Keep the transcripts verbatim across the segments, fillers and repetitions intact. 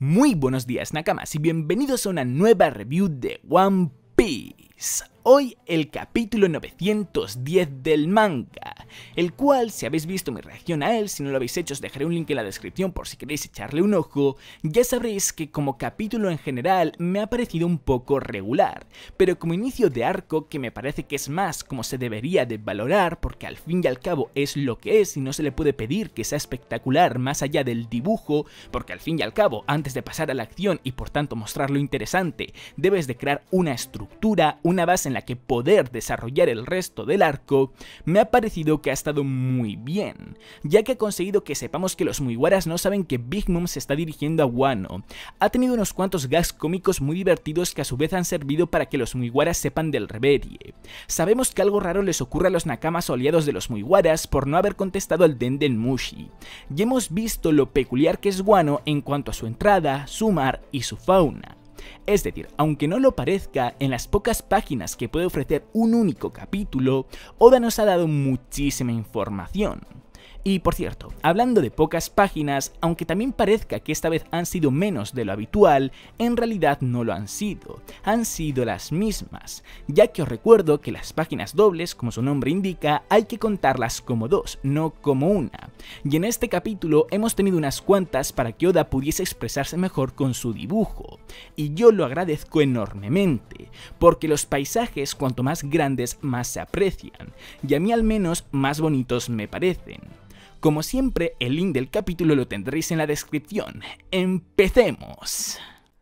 Muy buenos días, Nakamas, y bienvenidos a una nueva review de One Piece. Hoy el capítulo novecientos diez del manga, el cual, si habéis visto mi reacción a él, si no lo habéis hecho os dejaré un link en la descripción por si queréis echarle un ojo. Ya sabréis que como capítulo en general me ha parecido un poco regular, pero como inicio de arco, que me parece que es más como se debería de valorar, porque al fin y al cabo es lo que es y no se le puede pedir que sea espectacular más allá del dibujo, porque al fin y al cabo, antes de pasar a la acción y por tanto mostrar lo interesante, debes de crear una estructura, una base en la que poder desarrollar el resto del arco. Me ha parecido que ha estado muy bien, ya que ha conseguido que sepamos que los Mugiwaras no saben que Big Mom se está dirigiendo a Wano. Ha tenido unos cuantos gags cómicos muy divertidos que a su vez han servido para que los Mugiwaras sepan del Reverie. Sabemos que algo raro les ocurre a los Nakamas o aliados de los Mugiwaras por no haber contestado al Denden Mushi, y hemos visto lo peculiar que es Wano en cuanto a su entrada, su mar y su fauna. Es decir, aunque no lo parezca, en las pocas páginas que puede ofrecer un único capítulo, Oda nos ha dado muchísima información. Y por cierto, hablando de pocas páginas, aunque también parezca que esta vez han sido menos de lo habitual, en realidad no lo han sido, han sido las mismas, ya que os recuerdo que las páginas dobles, como su nombre indica, hay que contarlas como dos, no como una, y en este capítulo hemos tenido unas cuantas para que Oda pudiese expresarse mejor con su dibujo, y yo lo agradezco enormemente, porque los paisajes cuanto más grandes más se aprecian, y a mí al menos más bonitos me parecen. Como siempre, el link del capítulo lo tendréis en la descripción. ¡Empecemos!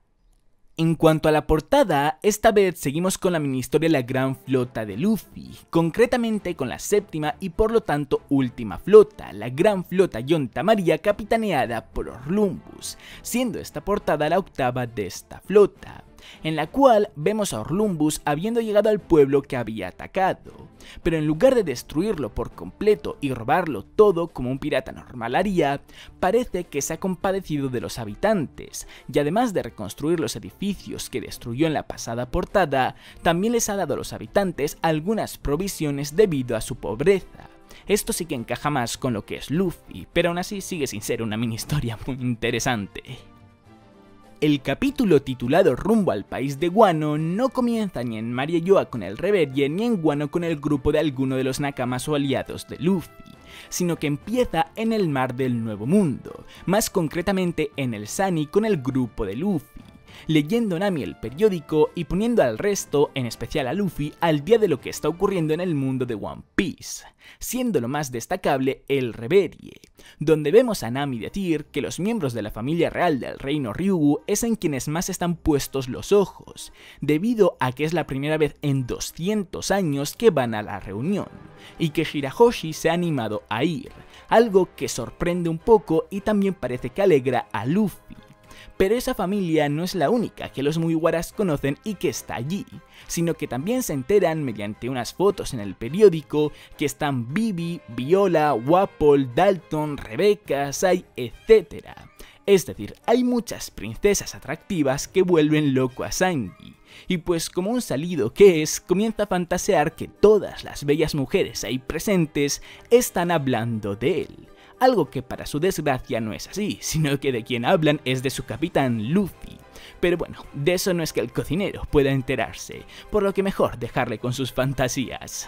En cuanto a la portada, esta vez seguimos con la mini historia La Gran Flota de Luffy, concretamente con la séptima y por lo tanto última flota, la Gran Flota Yonta María capitaneada por Orlumbus, siendo esta portada la octava de esta flota, en la cual vemos a Orlumbus habiendo llegado al pueblo que había atacado, pero en lugar de destruirlo por completo y robarlo todo como un pirata normal haría, parece que se ha compadecido de los habitantes, y además de reconstruir los edificios que destruyó en la pasada portada, también les ha dado a los habitantes algunas provisiones debido a su pobreza. Esto sí que encaja más con lo que es Luffy, pero aún así sigue sin ser una mini historia muy interesante. El capítulo titulado Rumbo al país de Wano no comienza ni en Marieyoa con el Reverie ni en Wano con el grupo de alguno de los Nakamas o aliados de Luffy, sino que empieza en el mar del Nuevo Mundo, más concretamente en el Sunny con el grupo de Luffy, leyendo Nami el periódico y poniendo al resto, en especial a Luffy, al día de lo que está ocurriendo en el mundo de One Piece, siendo lo más destacable el Reverie, donde vemos a Nami decir que los miembros de la familia real del reino Ryugu es en quienes más están puestos los ojos, debido a que es la primera vez en doscientos años que van a la reunión, y que Shirahoshi se ha animado a ir, algo que sorprende un poco y también parece que alegra a Luffy. Pero esa familia no es la única que los Mugiwaras conocen y que está allí, sino que también se enteran mediante unas fotos en el periódico que están Vivi, Viola, Wapol, Dalton, Rebecca, Sai, etcétera. Es decir, hay muchas princesas atractivas que vuelven loco a Sanji, y pues como un salido que es, comienza a fantasear que todas las bellas mujeres ahí presentes están hablando de él. Algo que para su desgracia no es así, sino que de quien hablan es de su capitán Luffy. Pero bueno, de eso no es que el cocinero pueda enterarse, por lo que mejor dejarle con sus fantasías.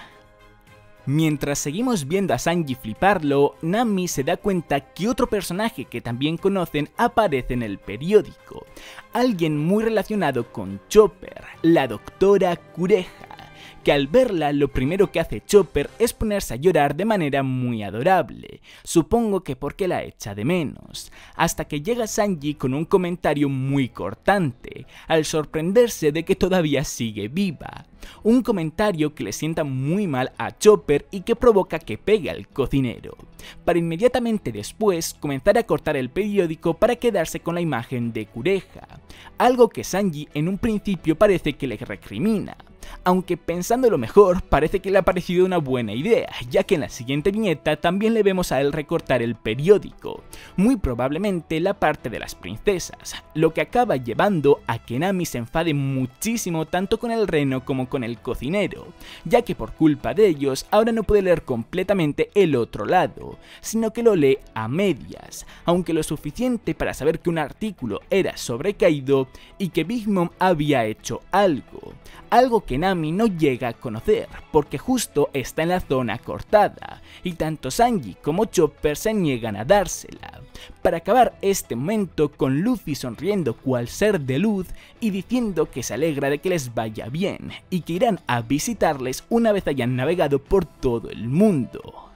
Mientras seguimos viendo a Sanji fliparlo, Nami se da cuenta que otro personaje que también conocen aparece en el periódico, alguien muy relacionado con Chopper, la doctora Kureha, que al verla lo primero que hace Chopper es ponerse a llorar de manera muy adorable, supongo que porque la echa de menos, hasta que llega Sanji con un comentario muy cortante, al sorprenderse de que todavía sigue viva, un comentario que le sienta muy mal a Chopper y que provoca que pegue al cocinero, para inmediatamente después comenzar a cortar el periódico para quedarse con la imagen de Kureha, algo que Sanji en un principio parece que le recrimina. Aunque pensándolo mejor, parece que le ha parecido una buena idea, ya que en la siguiente viñeta también le vemos a él recortar el periódico, muy probablemente la parte de las princesas, lo que acaba llevando a que Nami se enfade muchísimo tanto con el reno como con el cocinero, ya que por culpa de ellos ahora no puede leer completamente el otro lado, sino que lo lee a medias, aunque lo suficiente para saber que un artículo era sobre Kaido y que Big Mom había hecho algo, algo que Nami no llega a conocer, porque justo está en la zona cortada, y tanto Sanji como Chopper se niegan a dársela, para acabar este momento con Luffy sonriendo cual ser de luz y diciendo que se alegra de que les vaya bien, y que irán a visitarles una vez hayan navegado por todo el mundo.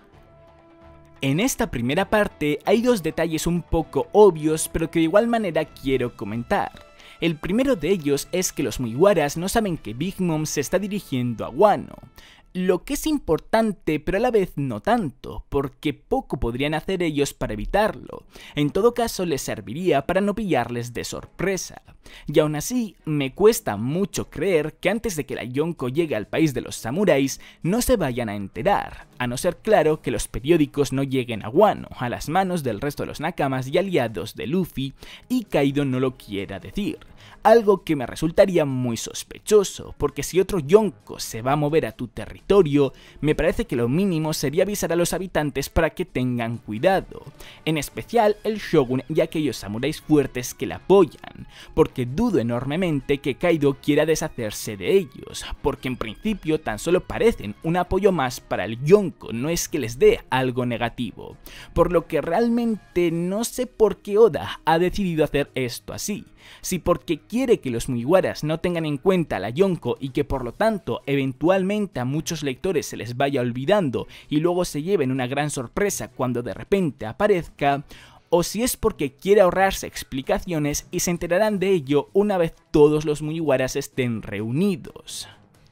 En esta primera parte hay dos detalles un poco obvios, pero que de igual manera quiero comentar. El primero de ellos es que los Mugiwaras no saben que Big Mom se está dirigiendo a Wano, lo que es importante pero a la vez no tanto, porque poco podrían hacer ellos para evitarlo. En todo caso les serviría para no pillarles de sorpresa. Y aún así, me cuesta mucho creer que antes de que la Yonko llegue al país de los samuráis no se vayan a enterar, a no ser claro que los periódicos no lleguen a Wano, a las manos del resto de los nakamas y aliados de Luffy, y Kaido no lo quiera decir. Algo que me resultaría muy sospechoso, porque si otro Yonko se va a mover a tu territorio, me parece que lo mínimo sería avisar a los habitantes para que tengan cuidado, en especial el Shogun y aquellos samuráis fuertes que le apoyan, porque dudo enormemente que Kaido quiera deshacerse de ellos, porque en principio tan solo parecen un apoyo más para el Yonko, no es que les dé algo negativo, por lo que realmente no sé por qué Oda ha decidido hacer esto así. Si porque quiere que los Mugiwaras no tengan en cuenta a la Yonko y que por lo tanto eventualmente a muchos lectores se les vaya olvidando y luego se lleven una gran sorpresa cuando de repente aparezca, o si es porque quiere ahorrarse explicaciones y se enterarán de ello una vez todos los Mugiwaras estén reunidos.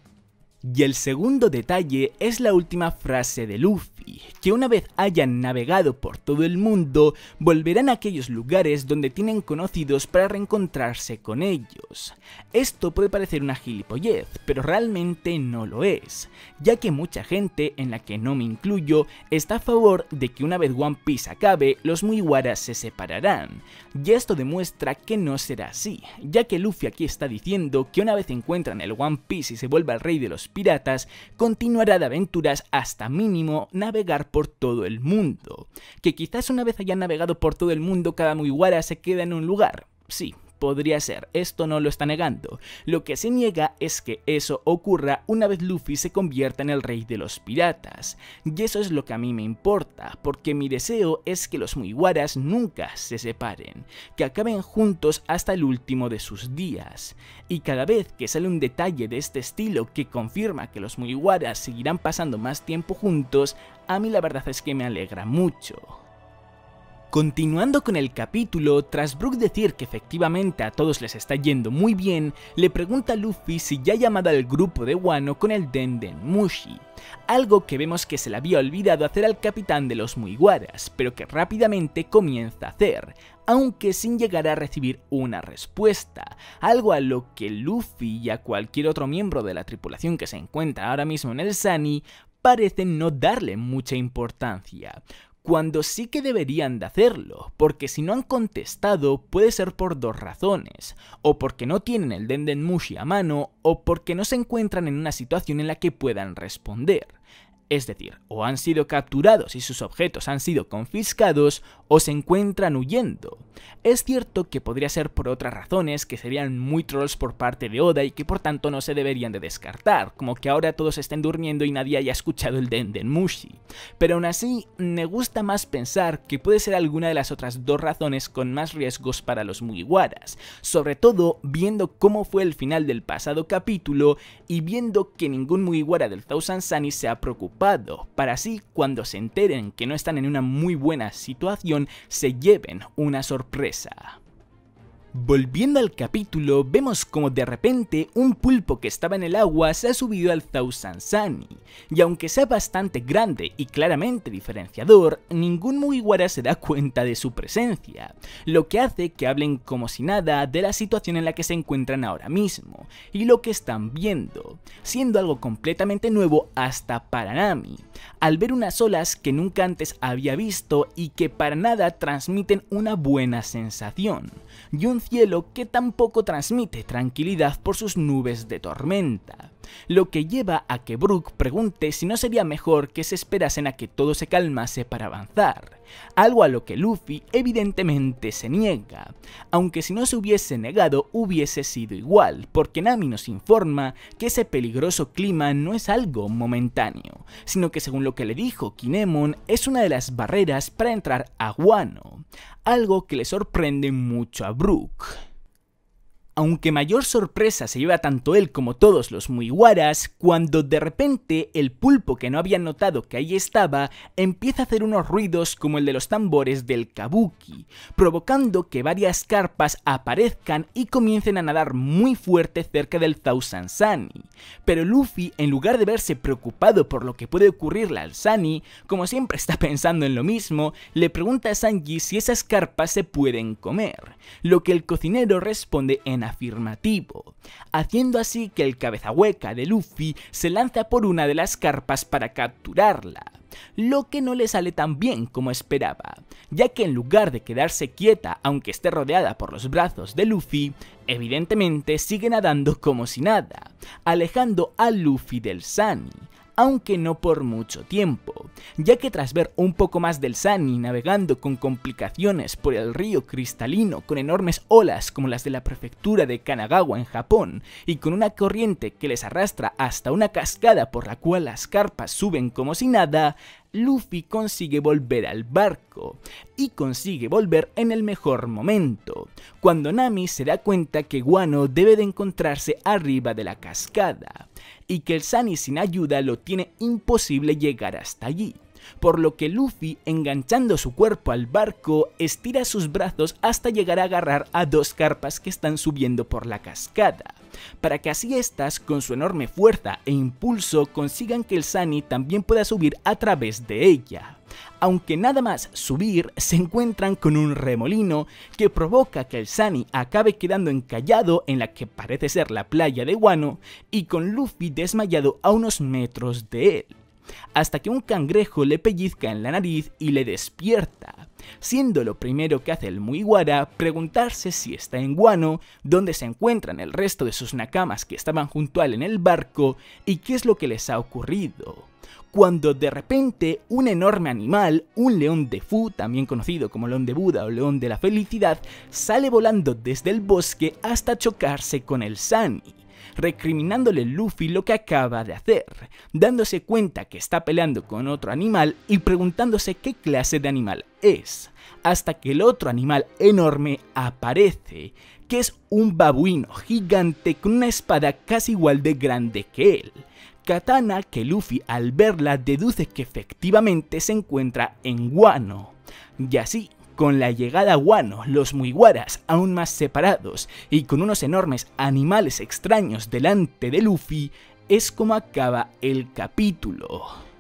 Y el segundo detalle es la última frase de Luffy, que una vez hayan navegado por todo el mundo, volverán a aquellos lugares donde tienen conocidos para reencontrarse con ellos. Esto puede parecer una gilipollez, pero realmente no lo es, ya que mucha gente, en la que no me incluyo, está a favor de que una vez One Piece acabe, los Mugiwaras se separarán, y esto demuestra que no será así, ya que Luffy aquí está diciendo que una vez encuentran el One Piece y se vuelva el rey de los piratas, continuará de aventuras hasta mínimo navegar por todo el mundo. Que quizás una vez hayan navegado por todo el mundo cada Mugiwara se queda en un lugar, sí. Podría ser, esto no lo está negando. Lo que se niega es que eso ocurra una vez Luffy se convierta en el rey de los piratas. Y eso es lo que a mí me importa, porque mi deseo es que los Mugiwaras nunca se separen, que acaben juntos hasta el último de sus días. Y cada vez que sale un detalle de este estilo que confirma que los Mugiwaras seguirán pasando más tiempo juntos, a mí la verdad es que me alegra mucho. Continuando con el capítulo, tras Brook decir que efectivamente a todos les está yendo muy bien, le pregunta a Luffy si ya ha llamado al grupo de Wano con el Denden Mushi, algo que vemos que se le había olvidado hacer al capitán de los Mugiwaras, pero que rápidamente comienza a hacer, aunque sin llegar a recibir una respuesta, algo a lo que Luffy y a cualquier otro miembro de la tripulación que se encuentra ahora mismo en el Sunny parecen no darle mucha importancia, cuando sí que deberían de hacerlo, porque si no han contestado puede ser por dos razones, o porque no tienen el Denden Mushi a mano, o porque no se encuentran en una situación en la que puedan responder. Es decir, o han sido capturados y sus objetos han sido confiscados, o se encuentran huyendo. Es cierto que podría ser por otras razones que serían muy trolls por parte de Oda y que por tanto no se deberían de descartar, como que ahora todos estén durmiendo y nadie haya escuchado el Denden Mushi. Pero aún así, me gusta más pensar que puede ser alguna de las otras dos razones con más riesgos para los Mugiwaras, sobre todo viendo cómo fue el final del pasado capítulo y viendo que ningún Mugiwara del Thousand Sunny se ha preocupado, para así cuando se enteren que no están en una muy buena situación se lleven una sorpresa. Volviendo al capítulo, vemos como de repente un pulpo que estaba en el agua se ha subido al Thousand Sunny, y aunque sea bastante grande y claramente diferenciador, ningún Mugiwara se da cuenta de su presencia, lo que hace que hablen como si nada de la situación en la que se encuentran ahora mismo, y lo que están viendo, siendo algo completamente nuevo hasta para Nami, al ver unas olas que nunca antes había visto y que para nada transmiten una buena sensación, y un cielo que tampoco transmite tranquilidad por sus nubes de tormenta, lo que lleva a que Brook pregunte si no sería mejor que se esperasen a que todo se calmase para avanzar, algo a lo que Luffy evidentemente se niega, aunque si no se hubiese negado hubiese sido igual, porque Nami nos informa que ese peligroso clima no es algo momentáneo, sino que según lo que le dijo Kinemon es una de las barreras para entrar a Wano, algo que le sorprende mucho a Brook. Aunque mayor sorpresa se lleva tanto él como todos los Mugiwaras cuando de repente el pulpo que no había notado que ahí estaba empieza a hacer unos ruidos como el de los tambores del kabuki, provocando que varias carpas aparezcan y comiencen a nadar muy fuerte cerca del Thousand Sunny. Pero Luffy, en lugar de verse preocupado por lo que puede ocurrirle al Sunny, como siempre está pensando en lo mismo, le pregunta a Sanji si esas carpas se pueden comer, lo que el cocinero responde en afirmativo, haciendo así que el cabeza hueca de Luffy se lanza por una de las carpas para capturarla, lo que no le sale tan bien como esperaba, ya que en lugar de quedarse quieta aunque esté rodeada por los brazos de Luffy, evidentemente sigue nadando como si nada, alejando a Luffy del Sunny, aunque no por mucho tiempo, ya que tras ver un poco más del Sunny navegando con complicaciones por el río cristalino con enormes olas como las de la prefectura de Kanagawa en Japón y con una corriente que les arrastra hasta una cascada por la cual las carpas suben como si nada, Luffy consigue volver al barco, y consigue volver en el mejor momento, cuando Nami se da cuenta que Wano debe de encontrarse arriba de la cascada, y que el Sunny sin ayuda lo tiene imposible llegar hasta allí, por lo que Luffy, enganchando su cuerpo al barco, estira sus brazos hasta llegar a agarrar a dos carpas que están subiendo por la cascada, para que así estas, con su enorme fuerza e impulso, consigan que el Sunny también pueda subir a través de ella. Aunque nada más subir, se encuentran con un remolino que provoca que el Sunny acabe quedando encallado en la que parece ser la playa de Wano y con Luffy desmayado a unos metros de él, hasta que un cangrejo le pellizca en la nariz y le despierta, siendo lo primero que hace el Mugiwara preguntarse si está en Wano, dónde se encuentran el resto de sus nakamas que estaban junto a él en el barco y qué es lo que les ha ocurrido, cuando de repente un enorme animal, un león de Fu, también conocido como león de Buda o león de la felicidad, sale volando desde el bosque hasta chocarse con el Sunny, recriminándole Luffy lo que acaba de hacer, dándose cuenta que está peleando con otro animal y preguntándose qué clase de animal es, hasta que el otro animal enorme aparece, que es un babuino gigante con una espada casi igual de grande que él, katana que Luffy al verla deduce que efectivamente se encuentra en Wano, y así, con la llegada a Wano, los Mugiwaras aún más separados y con unos enormes animales extraños delante de Luffy, es como acaba el capítulo.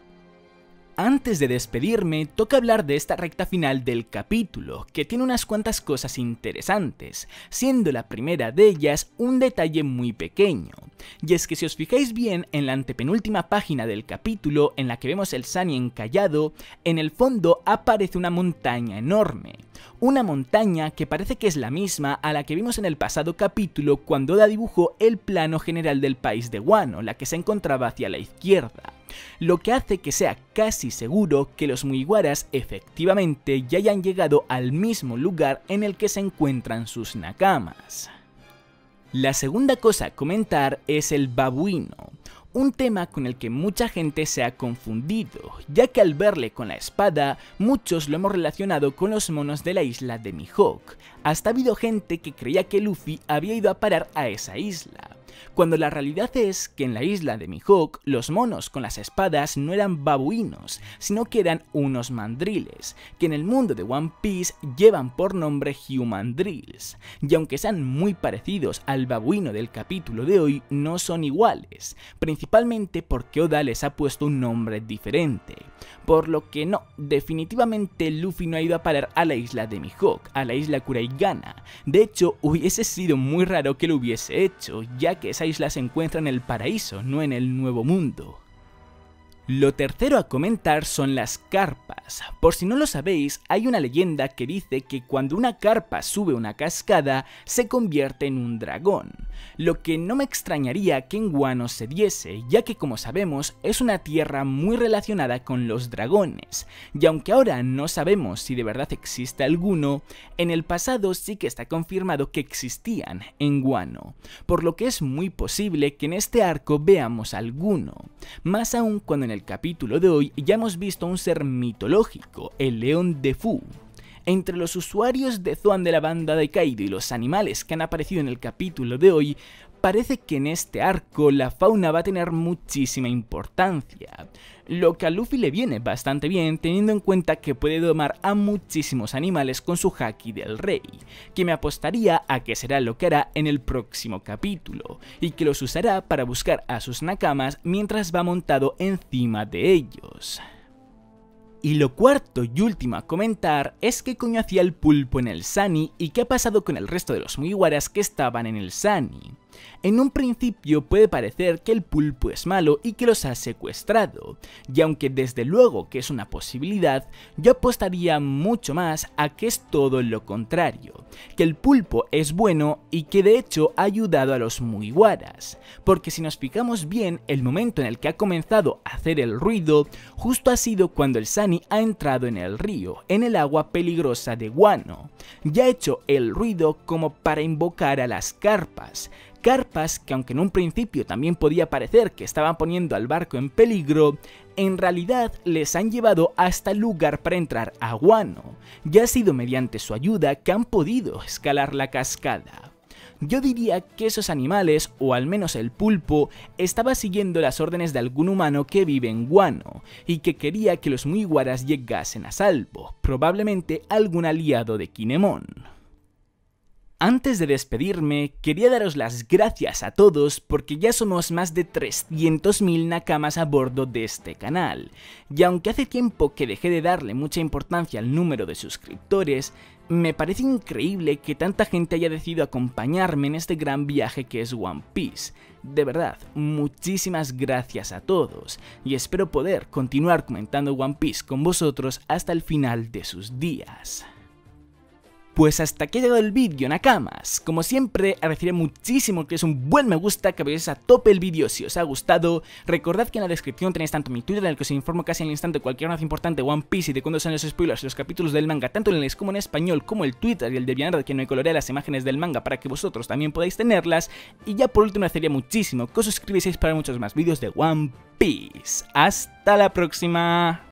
Antes de despedirme, toca hablar de esta recta final del capítulo, que tiene unas cuantas cosas interesantes, siendo la primera de ellas un detalle muy pequeño, y es que si os fijáis bien en la antepenúltima página del capítulo en la que vemos el Sunny encallado, en el fondo aparece una montaña enorme, una montaña que parece que es la misma a la que vimos en el pasado capítulo cuando Oda dibujó el plano general del país de Wano, la que se encontraba hacia la izquierda, lo que hace que sea casi seguro que los Mugiwaras efectivamente ya hayan llegado al mismo lugar en el que se encuentran sus nakamas. La segunda cosa a comentar es el babuino, un tema con el que mucha gente se ha confundido, ya que al verle con la espada, muchos lo hemos relacionado con los monos de la isla de Mihawk. Hasta ha habido gente que creía que Luffy había ido a parar a esa isla, cuando la realidad es que en la isla de Mihawk los monos con las espadas no eran babuinos, sino que eran unos mandriles, que en el mundo de One Piece llevan por nombre Human Drills, y aunque sean muy parecidos al babuino del capítulo de hoy, no son iguales, principalmente porque Oda les ha puesto un nombre diferente, por lo que no, definitivamente Luffy no ha ido a parar a la isla de Mihawk, a la isla Kuraigana. De hecho, hubiese sido muy raro que lo hubiese hecho, ya que esa isla se encuentra en el paraíso, no en el Nuevo Mundo. Lo tercero a comentar son las carpas. Por si no lo sabéis, hay una leyenda que dice que cuando una carpa sube una cascada, se convierte en un dragón, lo que no me extrañaría que en Wano se diese, ya que como sabemos es una tierra muy relacionada con los dragones, y aunque ahora no sabemos si de verdad existe alguno, en el pasado sí que está confirmado que existían en Wano, por lo que es muy posible que en este arco veamos alguno, más aún cuando en el capítulo de hoy ya hemos visto a un ser mitológico, el león de Fu. Entre los usuarios de Zoan de la banda de Kaido y los animales que han aparecido en el capítulo de hoy, parece que en este arco la fauna va a tener muchísima importancia, lo que a Luffy le viene bastante bien teniendo en cuenta que puede domar a muchísimos animales con su Haki del Rey, que me apostaría a que será lo que hará en el próximo capítulo, y que los usará para buscar a sus nakamas mientras va montado encima de ellos. Y lo cuarto y último a comentar es qué coño hacía el pulpo en el Sunny y qué ha pasado con el resto de los Mugiwaras que estaban en el Sunny. En un principio puede parecer que el pulpo es malo y que los ha secuestrado, y aunque desde luego que es una posibilidad, yo apostaría mucho más a que es todo lo contrario, que el pulpo es bueno y que de hecho ha ayudado a los Mugiwaras, porque si nos fijamos bien, el momento en el que ha comenzado a hacer el ruido, justo ha sido cuando el Sunny ha entrado en el río, en el agua peligrosa de Wano, y ha hecho el ruido como para invocar a las carpas, carpas que aunque en un principio también podía parecer que estaban poniendo al barco en peligro, en realidad les han llevado hasta el lugar para entrar a Wano, y ha sido mediante su ayuda que han podido escalar la cascada. Yo diría que esos animales, o al menos el pulpo, estaba siguiendo las órdenes de algún humano que vive en Wano, y que quería que los Mugiwaras llegasen a salvo, probablemente algún aliado de Kinemon. Antes de despedirme, quería daros las gracias a todos porque ya somos más de trescientos mil nakamas a bordo de este canal, y aunque hace tiempo que dejé de darle mucha importancia al número de suscriptores, me parece increíble que tanta gente haya decidido acompañarme en este gran viaje que es One Piece. De verdad, muchísimas gracias a todos, y espero poder continuar comentando One Piece con vosotros hasta el final de sus días. Pues hasta aquí ha llegado el vídeo, nakamas. Como siempre, agradecería muchísimo que es un buen me gusta, que veáis a tope el vídeo si os ha gustado. Recordad que en la descripción tenéis tanto mi Twitter, en el que os informo casi al instante cualquier noticia importante de One Piece y de cuándo son los spoilers y los capítulos del manga, tanto en inglés como en español, como el Twitter y el de Vianard, que me colorea las imágenes del manga para que vosotros también podáis tenerlas. Y ya por último, agradecería muchísimo que os suscribieseis para muchos más vídeos de One Piece. ¡Hasta la próxima!